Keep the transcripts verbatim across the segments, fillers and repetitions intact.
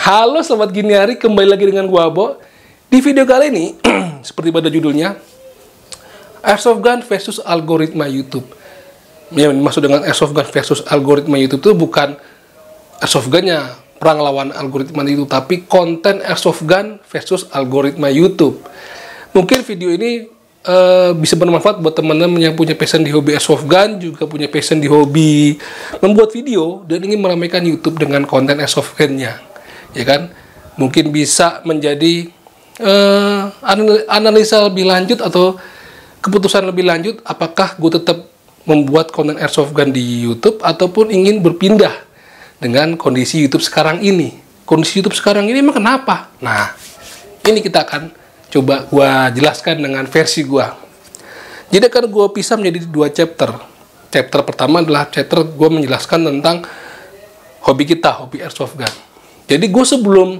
Halo selamat gini hari, kembali lagi dengan gua Abo. Di video kali ini, seperti pada judulnya, Airsoft Gun versus algoritma YouTube. Yang dimaksud dengan Airsoft Gun versus algoritma YouTube itu bukan Airsoft Gun-nya perang lawan algoritma YouTube, tapi konten Airsoft Gun versus algoritma YouTube. Mungkin video ini uh, bisa bermanfaat buat teman-teman yang punya passion di hobi Airsoft Gun, juga punya passion di hobi membuat video dan ingin meramaikan YouTube dengan konten Airsoft Gun-nya. Ya kan, mungkin bisa menjadi uh, analisa lebih lanjut atau keputusan lebih lanjut apakah gue tetap membuat konten Airsoft Gun di YouTube ataupun ingin berpindah dengan kondisi YouTube sekarang ini. Kondisi YouTube sekarang ini emang kenapa? Nah, ini kita akan coba gue jelaskan dengan versi gue. Jadi akan gue pisah menjadi dua chapter. Chapter pertama adalah chapter gue menjelaskan tentang hobi kita, hobi Airsoft Gun. Jadi gue sebelum,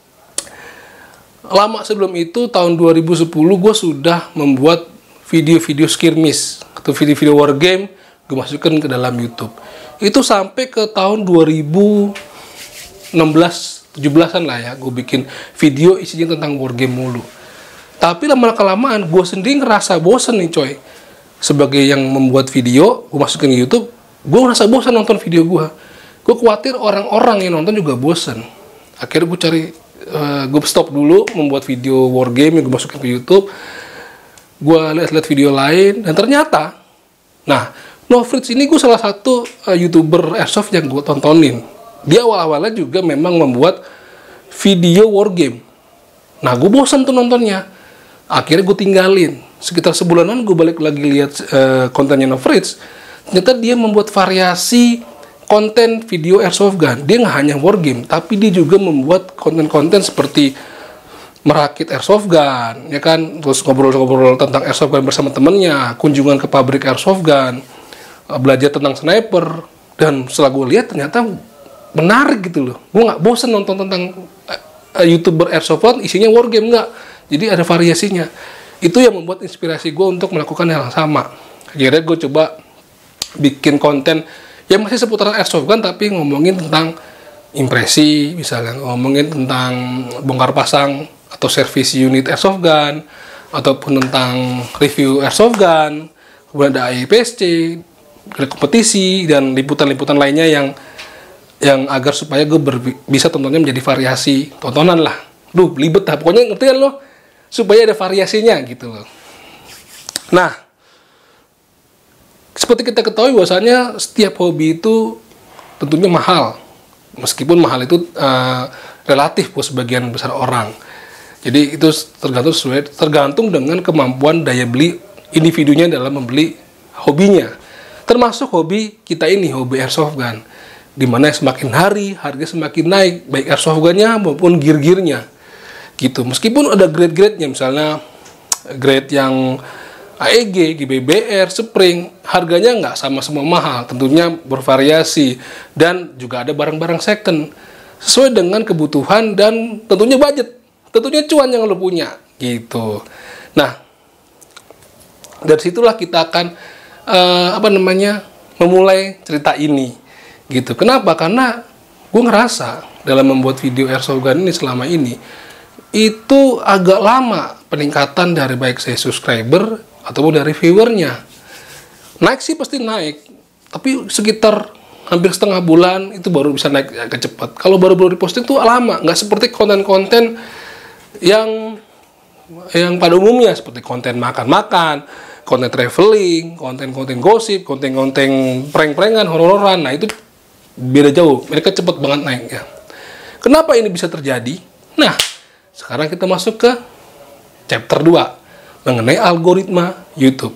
lama sebelum itu, tahun dua ribu sepuluh, gue sudah membuat video-video skirmish atau video-video wargame, gue masukkan ke dalam YouTube. Itu sampai ke tahun dua ribu enam belas tujuh belasan lah ya, gue bikin video isinya tentang wargame mulu. Tapi lama-kelamaan, gue sendiri ngerasa bosen nih coy. Sebagai yang membuat video, gue masukin ke YouTube, gue ngerasa bosen nonton video gue. Gue khawatir orang-orang yang nonton juga bosen. Akhirnya gue cari, uh, gue stop dulu membuat video wargame yang gue masukin ke YouTube. Gue lihat-lihat video lain, dan ternyata, nah, Nofritz ini gue salah satu uh, YouTuber Airsoft yang gue tontonin. Dia awal-awalnya juga memang membuat video wargame. Nah, gue bosan tuh nontonnya. Akhirnya gue tinggalin. Sekitar sebulanan gue balik lagi lihat uh, kontennya Nofritz. Ternyata dia membuat variasi konten video Airsoft Gun. Dia nggak hanya wargame, tapi dia juga membuat konten-konten seperti merakit Airsoft Gun, ya kan, terus ngobrol-ngobrol tentang Airsoft Gun bersama temennya, kunjungan ke pabrik Airsoft Gun, belajar tentang sniper, dan setelah gue lihat ternyata menarik gitu loh. Gue nggak bosen nonton tentang uh, YouTuber Airsoft Gun isinya wargame, nggak. Jadi ada variasinya. Itu yang membuat inspirasi gue untuk melakukan hal yang sama. Akhirnya gue coba bikin konten yang masih seputaran Airsoft Gun, tapi ngomongin tentang impresi, misalnya ngomongin tentang bongkar pasang atau service unit Airsoft Gun, ataupun tentang review Airsoft Gun, kemudian ada A I P S C, ada kompetisi, dan liputan-liputan lainnya yang yang agar supaya gue bisa tontonnya menjadi variasi tontonan lah. Duh, libet lah, pokoknya ngerti kan lo? Supaya ada variasinya gitu loh. Nah, seperti kita ketahui bahwasanya setiap hobi itu tentunya mahal. Meskipun mahal itu uh, relatif buat sebagian besar orang. Jadi itu tergantung sesuai, tergantung dengan kemampuan daya beli individunya dalam membeli hobinya. Termasuk hobi kita ini, hobi Airsoft Gun. Dimana semakin hari harga semakin naik, baik Airsoft Gun-nya maupun gear-gearnya. Gitu. Meskipun ada grade-grade-nya, misalnya grade yang A E G, G B B R, Spring, harganya nggak sama semua mahal, tentunya bervariasi, dan juga ada barang-barang second sesuai dengan kebutuhan dan tentunya budget, tentunya cuan yang lo punya, gitu. Nah, dari situlah kita akan uh, apa namanya memulai cerita ini, gitu. Kenapa? Karena gue ngerasa dalam membuat video Airsoft Gun ini selama ini itu agak lama peningkatan dari baik saya subscriber ataupun dari viewernya. Naik sih pasti naik, tapi sekitar hampir setengah bulan itu baru bisa naik agak cepat. Kalau baru-baru diposting tuh lama, nggak seperti konten-konten yang yang pada umumnya seperti konten makan-makan, konten traveling, konten-konten gosip, konten-konten prank-prankan, horor-hororan. Nah itu beda jauh, mereka cepat banget naiknya. Kenapa ini bisa terjadi? Nah, sekarang kita masuk ke chapter dua mengenai algoritma YouTube.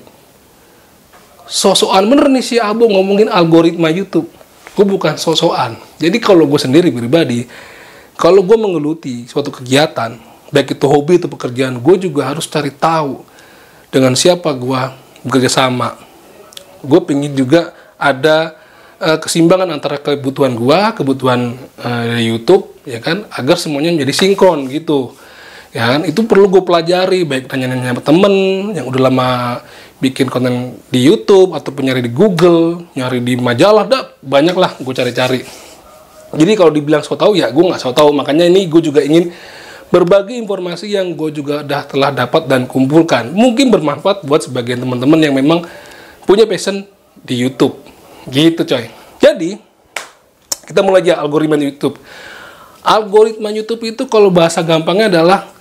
So-soan bener nih si Abo ngomongin algoritma YouTube. Gue bukan so-soan. Jadi kalau gue sendiri pribadi, kalau gue menggeluti suatu kegiatan, baik itu hobi atau pekerjaan, gue juga harus cari tahu dengan siapa gue bekerja sama. Gue pengen juga ada uh, keseimbangan antara kebutuhan gue, kebutuhan uh, YouTube, ya kan, agar semuanya menjadi sinkron gitu. Ya kan, itu perlu gue pelajari, baik tanya-tanya sama temen yang udah lama bikin konten di YouTube ataupun nyari di Google, nyari di majalah, dah banyak lah gue cari-cari. Jadi kalau dibilang so tau, ya gue nggak so tau. Makanya ini gue juga ingin berbagi informasi yang gue juga dah telah dapat dan kumpulkan. Mungkin bermanfaat buat sebagian teman-teman yang memang punya passion di YouTube. Gitu coy. Jadi, kita mulai aja algoritma YouTube. Algoritma YouTube itu kalau bahasa gampangnya adalah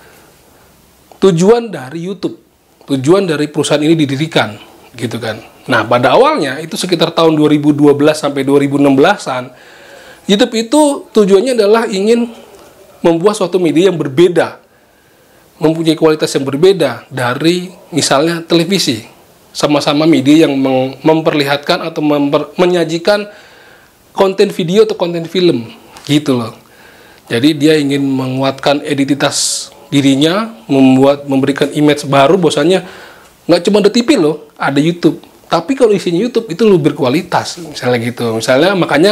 tujuan dari YouTube. Tujuan dari perusahaan ini didirikan. Gitu kan. Nah, pada awalnya itu sekitar tahun dua ribu dua belas sampai dua ribu enam belasan, YouTube itu tujuannya adalah ingin membuat suatu media yang berbeda, mempunyai kualitas yang berbeda dari misalnya televisi. Sama-sama media yang memperlihatkan atau memper, menyajikan konten video atau konten film, gitu loh. Jadi dia ingin menguatkan identitas dirinya, membuat memberikan image baru, bahwasanya nggak cuma ada T V loh, ada YouTube. Tapi kalau isinya YouTube itu lebih berkualitas, misalnya gitu. Misalnya makanya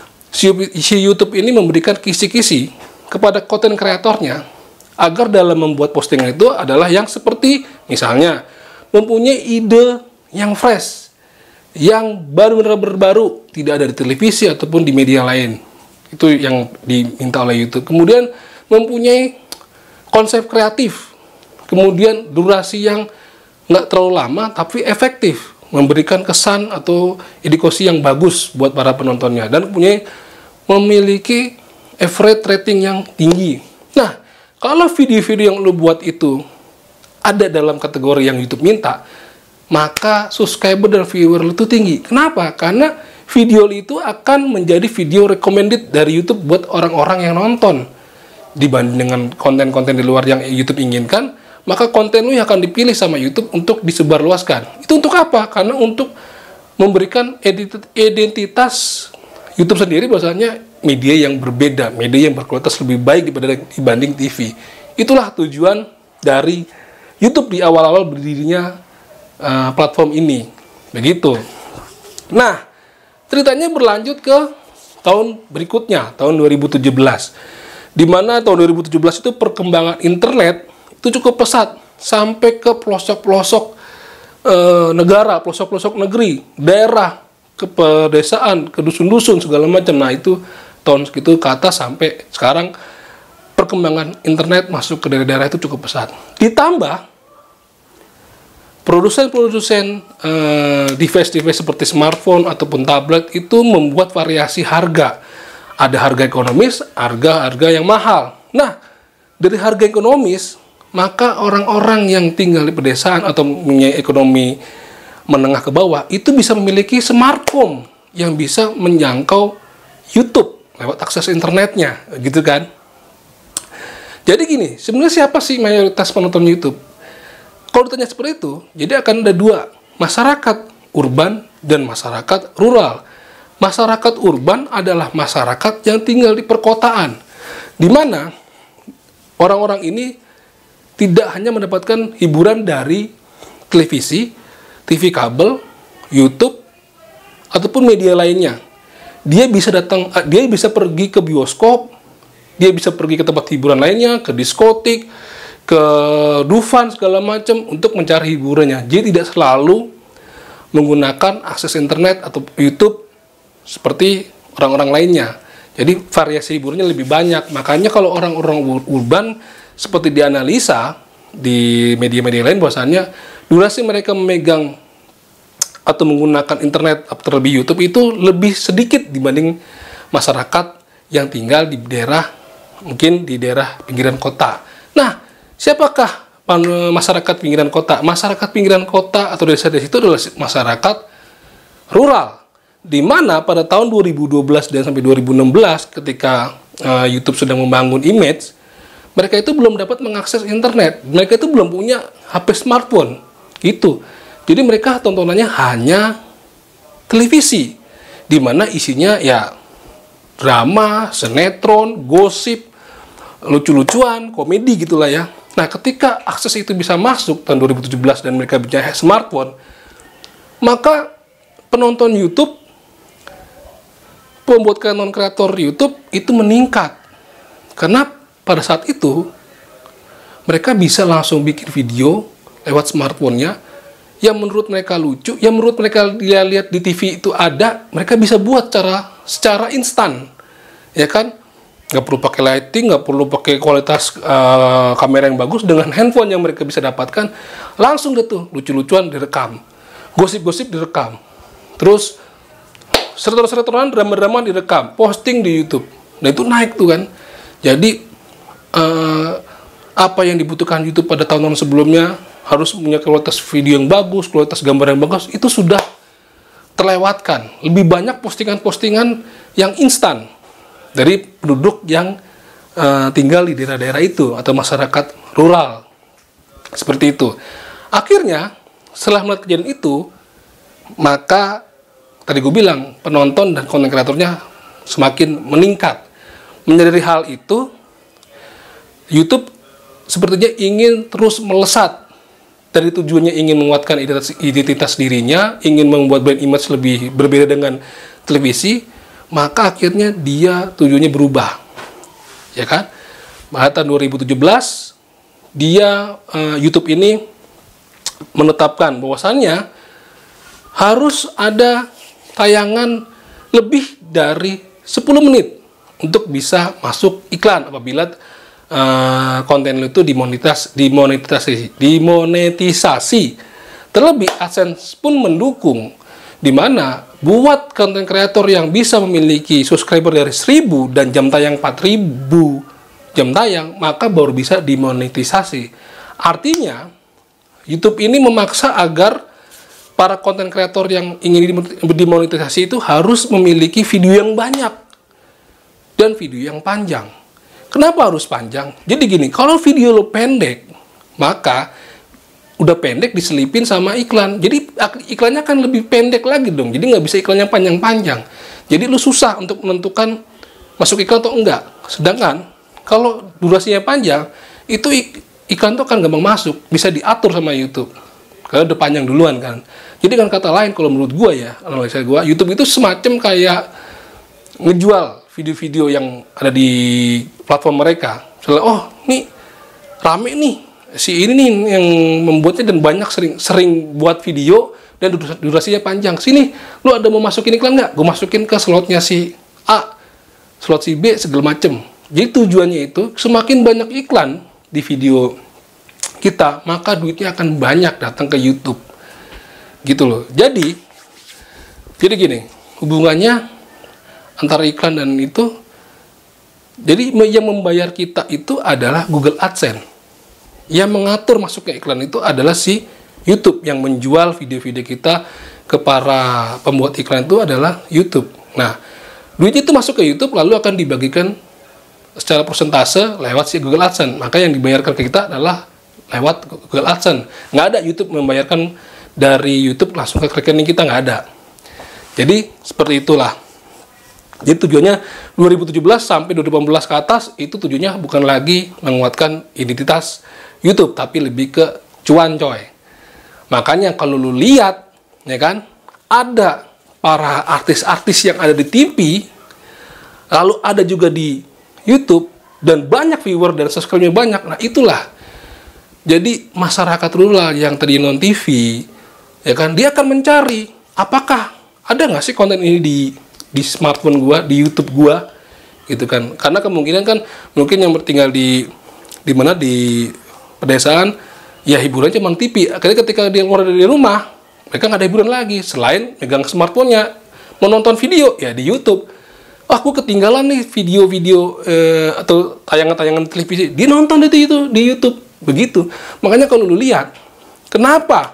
si YouTube ini memberikan kisi-kisi kepada konten kreatornya agar dalam membuat postingan itu adalah yang seperti misalnya mempunyai ide yang fresh, yang baru-benar baru, tidak ada di televisi ataupun di media lain. Itu yang diminta oleh YouTube. Kemudian mempunyai konsep kreatif, kemudian durasi yang nggak terlalu lama tapi efektif, memberikan kesan atau edukasi yang bagus buat para penontonnya, dan mempunyai memiliki average rating yang tinggi. Nah, kalau video-video yang lu buat itu ada dalam kategori yang YouTube minta, maka subscriber dan viewer lu itu tinggi. Kenapa? Karena video lu itu akan menjadi video recommended dari YouTube buat orang-orang yang nonton. Dibanding dengan konten-konten di luar yang YouTube inginkan, maka konten lu yang akan dipilih sama YouTube untuk disebarluaskan. Itu untuk apa? Karena untuk memberikan identitas YouTube sendiri, bahwasanya media yang berbeda, media yang berkualitas lebih baik dibanding T V. Itulah tujuan dari YouTube di awal-awal berdirinya uh, platform ini. Begitu. Nah, ceritanya berlanjut ke tahun berikutnya, tahun dua ribu tujuh belas. Di mana tahun dua ribu tujuh belas itu perkembangan internet itu cukup pesat sampai ke pelosok-pelosok uh, negara, pelosok-pelosok negeri, daerah, ke pedesaan, ke dusun-dusun segala macam. Nah, itu tahun segitu ke atas sampai sekarang perkembangan internet masuk ke daerah-daerah itu cukup pesat. Ditambah produsen-produsen eh, device-device seperti smartphone ataupun tablet itu membuat variasi harga. Ada harga ekonomis, harga-harga yang mahal. Nah, dari harga ekonomis, maka orang-orang yang tinggal di pedesaan atau punya ekonomi menengah ke bawah itu bisa memiliki smartphone yang bisa menjangkau YouTube lewat akses internetnya, gitu kan. Jadi gini, sebenarnya siapa sih mayoritas penonton YouTube? Kalau ditanya seperti itu, jadi akan ada dua, masyarakat urban dan masyarakat rural. Masyarakat urban adalah masyarakat yang tinggal di perkotaan, di mana orang-orang ini tidak hanya mendapatkan hiburan dari televisi, T V kabel, YouTube, ataupun media lainnya. Dia bisa datang, dia bisa pergi ke bioskop, dia bisa pergi ke tempat hiburan lainnya, ke diskotik, ke Dufan segala macam untuk mencari hiburannya. Jadi tidak selalu menggunakan akses internet atau YouTube seperti orang-orang lainnya. Jadi variasi hiburannya lebih banyak. Makanya kalau orang-orang urban seperti dianalisa di media-media lain, bahwasannya durasi mereka memegang atau menggunakan internet terlebih YouTube itu lebih sedikit dibanding masyarakat yang tinggal di daerah, mungkin di daerah pinggiran kota. Nah, siapakah masyarakat pinggiran kota? Masyarakat pinggiran kota atau desa-desa itu adalah masyarakat rural, di mana pada tahun dua ribu dua belas dan sampai dua ribu enam belas ketika uh, YouTube sedang membangun image, mereka itu belum dapat mengakses internet, mereka itu belum punya H P smartphone, gitu. Jadi mereka tontonannya hanya televisi, di mana isinya ya drama, sinetron, gosip, lucu-lucuan, komedi gitulah ya. Nah, ketika akses itu bisa masuk tahun dua ribu tujuh belas dan mereka punya smartphone, maka penonton YouTube, pembuat konten kreator YouTube itu meningkat. Karena pada saat itu mereka bisa langsung bikin video lewat smartphone-nya yang menurut mereka lucu, yang menurut mereka dia lihat di T V itu ada, mereka bisa buat secara secara instan. ya kan? Nggak perlu pakai lighting, nggak perlu pakai kualitas uh, kamera yang bagus. Dengan handphone yang mereka bisa dapatkan, langsung deh tuh lucu-lucuan direkam, gosip-gosip direkam, terus server-serveran drama-drama direkam, posting di YouTube. Nah itu naik tuh kan. Jadi uh, apa yang dibutuhkan YouTube pada tahun-tahun sebelumnya, harus punya kualitas video yang bagus, kualitas gambar yang bagus, itu sudah terlewatkan. Lebih banyak postingan-postingan yang instan dari penduduk yang uh, tinggal di daerah-daerah itu atau masyarakat rural, seperti itu. Akhirnya setelah melihat kejadian itu, maka tadi gue bilang penonton dan konten kreatornya semakin meningkat. Menyadari hal itu, YouTube sepertinya ingin terus melesat. Dari tujuannya ingin menguatkan identitas, identitas dirinya, ingin membuat brand image lebih berbeda dengan televisi. Maka akhirnya dia tujuannya berubah, ya kan? Pada tahun dua ribu tujuh belas dia uh, YouTube ini menetapkan bahwasannya harus ada tayangan lebih dari sepuluh menit untuk bisa masuk iklan apabila uh, konten itu dimonetisasi, dimonetisasi, dimonetisasi. Terlebih AdSense pun mendukung, di mana buat konten kreator yang bisa memiliki subscriber dari seribu dan jam tayang empat ribu jam tayang, maka baru bisa dimonetisasi. Artinya, YouTube ini memaksa agar para konten kreator yang ingin dimonetisasi itu harus memiliki video yang banyak dan video yang panjang. Kenapa harus panjang? Jadi gini, kalau video lo pendek, maka udah pendek diselipin sama iklan, jadi iklannya kan lebih pendek lagi dong, jadi nggak bisa iklannya panjang-panjang, jadi lu susah untuk menentukan masuk iklan atau enggak. Sedangkan kalau durasinya panjang, itu ik iklan tuh kan gampang masuk, bisa diatur sama YouTube karena udah panjang duluan kan. Jadi kan kata lain, kalau menurut gua ya, analisa gua, YouTube itu semacam kayak ngejual video-video yang ada di platform mereka. Misalnya, oh nih rame nih si ini nih yang membuatnya dan banyak sering sering buat video dan durasinya panjang. Sini, lu ada mau masukin iklan nggak? Gue masukin ke slotnya si A, slot si B, segala macem. Jadi tujuannya itu semakin banyak iklan di video kita, maka duitnya akan banyak datang ke YouTube. Gitu loh. Jadi, jadi gini, hubungannya antara iklan dan itu, jadi yang membayar kita itu adalah Google AdSense. Yang mengatur masuknya iklan itu adalah si YouTube. Yang menjual video-video kita ke para pembuat iklan itu adalah YouTube. Nah, duit itu masuk ke YouTube lalu akan dibagikan secara persentase lewat si Google AdSense. Maka yang dibayarkan ke kita adalah lewat Google AdSense. Nggak ada YouTube membayarkan dari YouTube langsung ke rekening kita, nggak ada. Jadi, seperti itulah. Jadi tujuannya dua ribu tujuh belas sampai dua ribu delapan belas ke atas, itu tujuannya bukan lagi menguatkan identitas YouTube, tapi lebih ke cuan coy. Makanya kalau lu lihat, ya kan, ada para artis-artis yang ada di T V, lalu ada juga di YouTube, dan banyak viewer dan subscribe-nya banyak. Nah itulah, jadi masyarakat rural yang tadi non T V, ya kan, dia akan mencari, apakah ada nggak sih konten ini di di smartphone gua, di YouTube gua, gitu kan. Karena kemungkinan kan, mungkin yang tinggal di di mana di pedesaan, ya hiburan cuma T V. Akhirnya ketika dia keluar dari rumah, mereka nggak ada hiburan lagi selain megang smartphone-nya, menonton video ya di YouTube. Wah, aku ketinggalan nih video-video eh, atau tayangan-tayangan televisi, dia nonton itu itu di YouTube. Begitu. Makanya kalau lu lihat, kenapa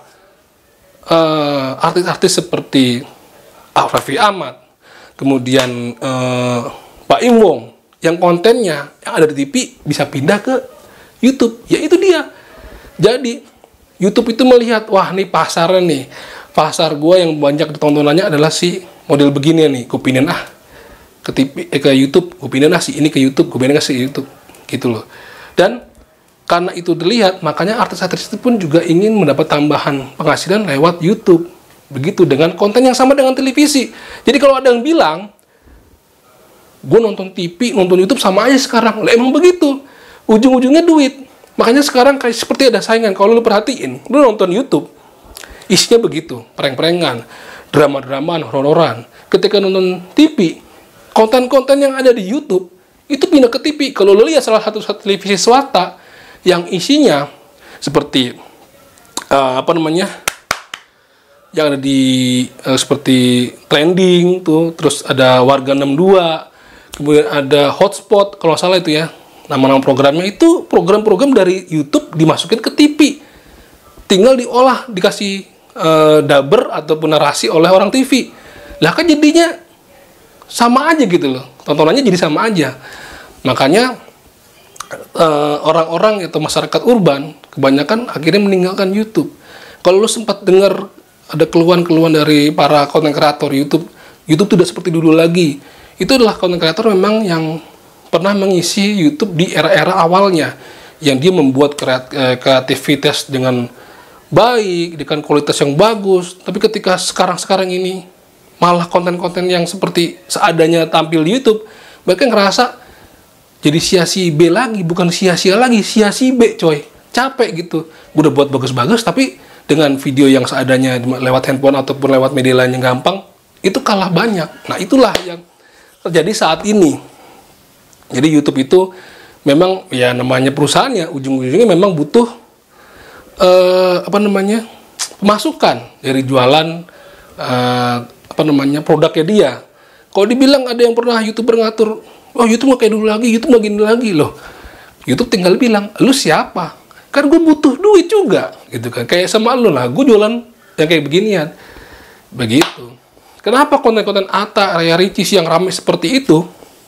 eh, artis-artis seperti Pak Raffi Ahmad, kemudian eh, Pak Im Wong, yang kontennya yang ada di T V bisa pindah ke YouTube, ya itu dia. Jadi YouTube itu melihat, wah nih pasarnya nih, pasar gue yang banyak ditontonannya adalah si model begini nih, gue pindahin ah ke T V, eh, ke YouTube, gue pindahin ah si ini ke YouTube, gue pindahin ah si YouTube, gitu loh. Dan karena itu dilihat, makanya artis-artis itu pun juga ingin mendapat tambahan penghasilan lewat YouTube. Begitu dengan konten yang sama dengan televisi. Jadi kalau ada yang bilang, gue nonton T V, nonton YouTube sama aja sekarang, lah emang begitu. Ujung-ujungnya duit. Makanya sekarang kayak seperti ada saingan. Kalau lu perhatiin, lu nonton YouTube, isinya begitu, prank-prankan, drama-dramaan, horor-hororan. Ketika nonton T V, konten-konten yang ada di YouTube itu pindah ke T V. Kalau lo lihat salah satu televisi swasta yang isinya seperti uh, apa namanya, yang ada di uh, seperti trending tuh, terus ada Warga enam dua, kemudian ada Hotspot kalau salah itu ya, nama-nama programnya itu program-program dari YouTube dimasukin ke T V, tinggal diolah, dikasih uh, dubber ataupun narasi oleh orang T V. Lah kan jadinya sama aja gitu loh, tontonannya jadi sama aja. Makanya uh, orang-orang atau masyarakat urban kebanyakan akhirnya meninggalkan YouTube. Kalau lu sempat dengar ada keluhan-keluhan dari para konten kreator YouTube, YouTube tidak seperti dulu lagi. Itu adalah konten kreator memang yang pernah mengisi YouTube di era-era awalnya, yang dia membuat kreat, eh, kreativitas dengan baik, dengan kualitas yang bagus. Tapi ketika sekarang-sekarang ini malah konten-konten yang seperti seadanya tampil di YouTube, mereka ngerasa jadi sia-si B lagi, bukan sia-sia lagi, sia-si B coy. Capek gitu. Gue udah buat bagus-bagus, tapi dengan video yang seadanya lewat handphone ataupun lewat media lain yang gampang, itu kalah banyak. Nah, itulah yang terjadi saat ini. Jadi YouTube itu memang ya namanya perusahaannya, ujung-ujungnya memang butuh eh, apa namanya pemasukan dari jualan eh, apa namanya produknya dia. Kalau dibilang ada yang pernah YouTuber ngatur, oh YouTube nggak kayak dulu lagi, YouTube nggak gini lagi loh. YouTube tinggal bilang, lu siapa? Kan gue butuh duit juga, gitu kan. Kayak sama lu lah, gue jualan yang kayak beginian. Begitu. Kenapa konten-konten Atta, Raya Ricis yang ramai seperti itu?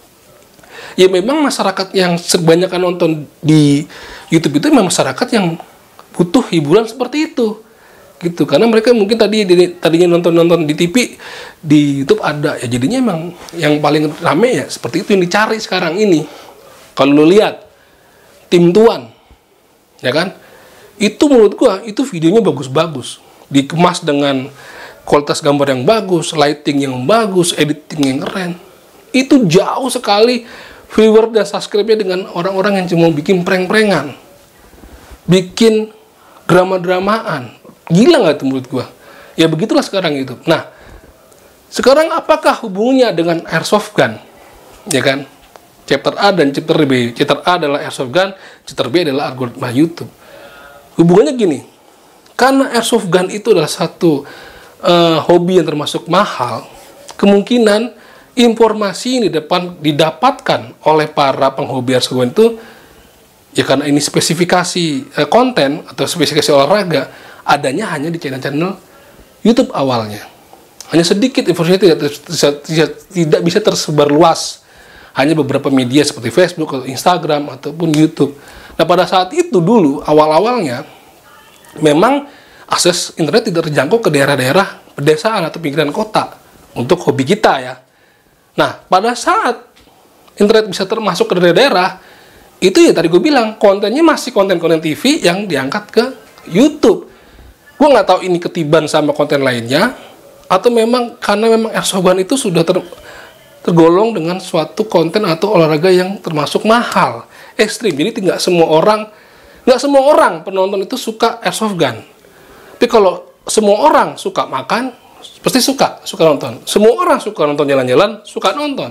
Ya memang masyarakat yang kebanyakan nonton di YouTube itu memang masyarakat yang butuh hiburan seperti itu. Gitu. Karena mereka mungkin tadi tadinya nonton-nonton di T V, di YouTube ada. Ya jadinya emang yang paling ramai ya seperti itu yang dicari sekarang ini. Kalau lu lihat Tim Tuan, ya kan, itu menurut gua itu videonya bagus-bagus, dikemas dengan kualitas gambar yang bagus, lighting yang bagus, editing yang keren. Itu jauh sekali viewer dan subscribe-nya dengan orang-orang yang cuma bikin prank-prankan, bikin drama-dramaan. Gila nggak itu menurut gua? Ya begitulah sekarang itu. Nah, sekarang apakah hubungannya dengan airsoft gun, ya kan? Chapter A dan chapter B. Chapter A adalah airsoft gun, chapter B adalah algoritma YouTube. Hubungannya gini, karena airsoft gun itu adalah satu uh, hobi yang termasuk mahal, kemungkinan informasi ini depan didapatkan oleh para penghobi airsoft gun itu, ya karena ini spesifikasi uh, konten atau spesifikasi olahraga, adanya hanya di channel-channel YouTube awalnya. Hanya sedikit informasinya tidak, tidak, tidak bisa tersebar luas. Hanya beberapa media seperti Facebook, atau Instagram, ataupun YouTube. Nah, pada saat itu dulu, awal-awalnya, memang akses internet tidak terjangkau ke daerah-daerah pedesaan atau pinggiran kota untuk hobi kita ya. Nah, pada saat internet bisa termasuk ke daerah-daerah, itu ya tadi gue bilang, kontennya masih konten-konten T V yang diangkat ke YouTube. Gue nggak tahu ini ketiban sama konten lainnya, atau memang karena memang airsoft gun itu sudah ter tergolong dengan suatu konten atau olahraga yang termasuk mahal, ekstrim. Jadi tidak semua orang, nggak semua orang penonton itu suka airsoft gun. Tapi kalau semua orang suka makan, pasti suka, suka nonton. Semua orang suka nonton jalan-jalan, suka nonton.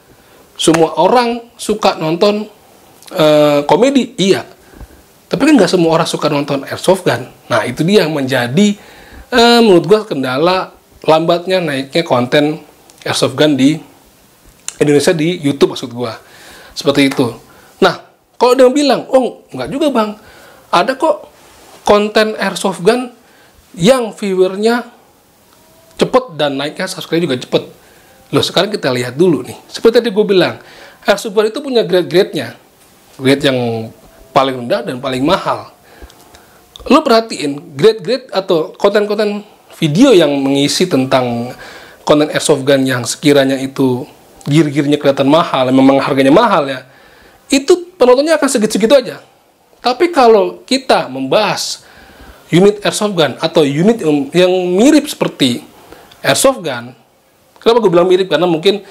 Semua orang suka nonton uh, komedi, iya. Tapi kan nggak semua orang suka nonton airsoft gun. Nah itu dia yang menjadi uh, menurut gua kendala lambatnya naiknya konten airsoft gun di Indonesia di YouTube maksud gua. Seperti itu. Nah, kalau dia bilang, "Oh, enggak juga, Bang. Ada kok konten airsoft gun yang viewernya cepet dan naiknya subscribe juga cepet." Loh, sekarang kita lihat dulu nih. Seperti tadi gue bilang, airsoft gun itu punya grade-grade-nya. Grade yang paling rendah dan paling mahal. Lo perhatiin grade-grade atau konten-konten video yang mengisi tentang konten airsoft gun yang sekiranya itu gear-gearnya kelihatan mahal, memang harganya mahal ya, itu penontonnya akan segitu-segitu aja. Tapi kalau kita membahas unit airsoft gun atau unit yang, yang mirip seperti airsoft gun, kenapa gue bilang mirip? Karena mungkin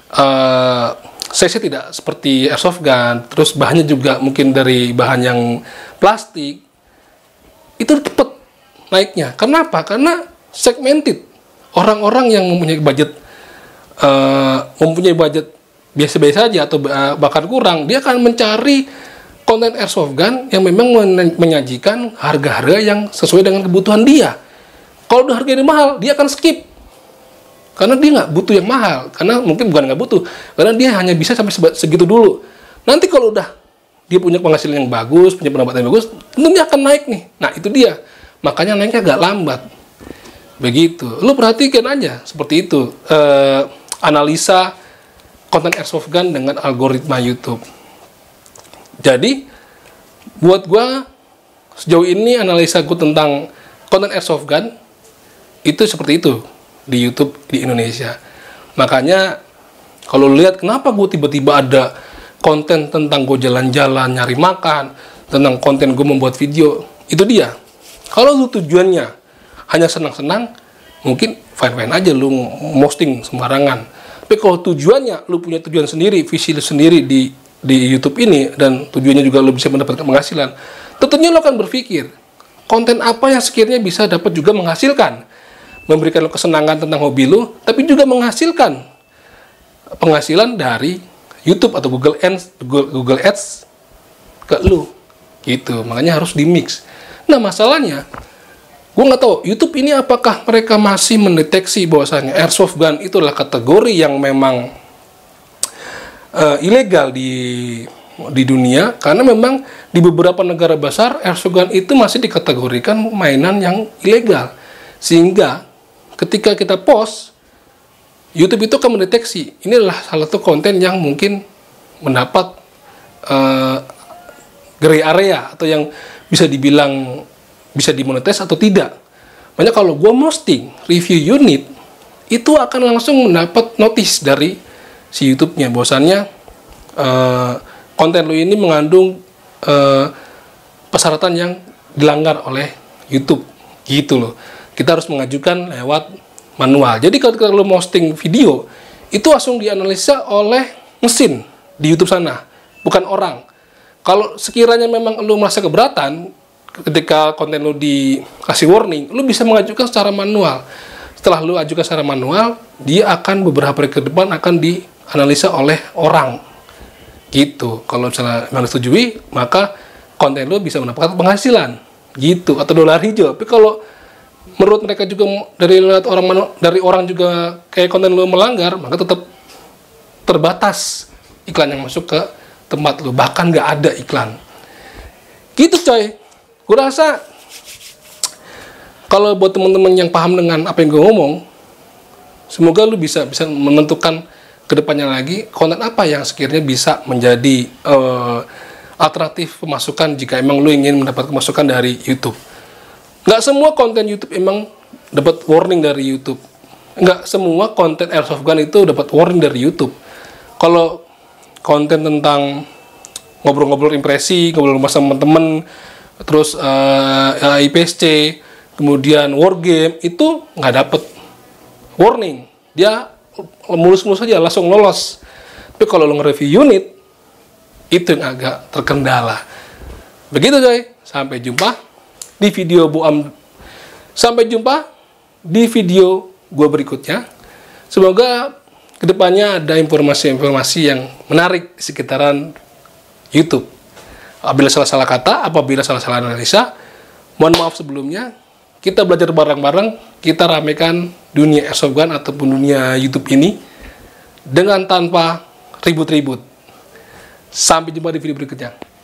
uh, size-nya tidak seperti airsoft gun, terus bahannya juga mungkin dari bahan yang plastik, itu cepat naiknya. Kenapa? Karena segmented. Orang-orang yang mempunyai budget Uh, mempunyai budget biasa-biasa aja atau bahkan kurang, dia akan mencari konten airsoft gun yang memang menyajikan harga-harga yang sesuai dengan kebutuhan dia. Kalau udah harganya mahal, dia akan skip. Karena dia nggak butuh yang mahal. Karena mungkin bukan nggak butuh, karena dia hanya bisa sampai segitu dulu. Nanti kalau udah dia punya penghasilan yang bagus, punya pendapatan yang bagus, tentunya akan naik nih. Nah itu dia. Makanya naiknya agak lambat. Begitu. Lu perhatikan aja seperti itu. Eh, analisa konten airsoft gun dengan algoritma YouTube. Jadi, buat gua sejauh ini analisa gue tentang konten airsoft gun itu seperti itu di YouTube di Indonesia. Makanya kalau lihat kenapa gue tiba-tiba ada konten tentang gue jalan-jalan nyari makan, tentang konten gue membuat video, itu dia. Kalau lu tujuannya hanya senang-senang, mungkin fine-fine aja lu posting sembarangan. Tapi kalau tujuannya lu punya tujuan sendiri, visi lu sendiri di di YouTube ini, dan tujuannya juga lo bisa mendapatkan penghasilan, tentunya lo akan berpikir konten apa yang sekiranya bisa dapat juga menghasilkan, memberikan lo kesenangan tentang hobi lo, tapi juga menghasilkan penghasilan dari YouTube atau Google Ads, Google Ads ke lo, gitu. Makanya harus di mix. Nah masalahnya, gue nggak tahu YouTube ini apakah mereka masih mendeteksi bahwasanya airsoft gun itulah kategori yang memang Uh, ilegal di di dunia, karena memang di beberapa negara besar airsoft gun itu masih dikategorikan mainan yang ilegal, sehingga ketika kita post, YouTube itu akan mendeteksi ini adalah salah satu konten yang mungkin mendapat uh, gray area atau yang bisa dibilang bisa dimonetis atau tidak. Makanya kalau gue posting review unit, itu akan langsung mendapat notice dari si YouTube-nya, bahwasannya uh, konten lu ini mengandung uh, persyaratan yang dilanggar oleh YouTube, gitu loh. Kita harus mengajukan lewat manual. Jadi kalau kita lu posting video, itu langsung dianalisa oleh mesin di YouTube sana, bukan orang. Kalau sekiranya memang lu merasa keberatan ketika konten lu dikasih warning, lu bisa mengajukan secara manual. Setelah lu ajukan secara manual, dia akan beberapa hari ke depan akan di analisa oleh orang, gitu. Kalau misalnya memang disetujui, maka konten lo bisa mendapatkan penghasilan, gitu, atau dolar hijau. Tapi kalau menurut mereka juga dari lihat orang dari orang juga kayak konten lo melanggar, maka tetap terbatas iklan yang masuk ke tempat lo, bahkan nggak ada iklan, gitu coy. Gue rasa kalau buat teman-teman yang paham dengan apa yang gue ngomong, semoga lo bisa bisa menentukan kedepannya lagi konten apa yang sekiranya bisa menjadi uh, alternatif pemasukan jika emang lu ingin mendapat pemasukan dari YouTube. Nggak semua konten YouTube emang dapat warning dari YouTube. Nggak semua konten airsoft gun itu dapat warning dari YouTube. Kalau konten tentang ngobrol-ngobrol impresi, ngobrol sama temen, terus uh, I P S C, kemudian wargame, itu nggak dapat warning. Dia mulus-mulus saja langsung lolos. Tapi kalau lo nge-review unit, itu yang agak terkendala. Begitu coy. Sampai jumpa di video Bu Am. Sampai jumpa di video gue berikutnya. Semoga kedepannya ada informasi-informasi yang menarik di sekitaran YouTube. Apabila salah-salah kata, apabila salah-salah analisa, mohon maaf sebelumnya. Kita belajar bareng-bareng, kita ramekan dunia airsoft gun ataupun dunia YouTube ini dengan tanpa ribut-ribut. Sampai jumpa di video berikutnya.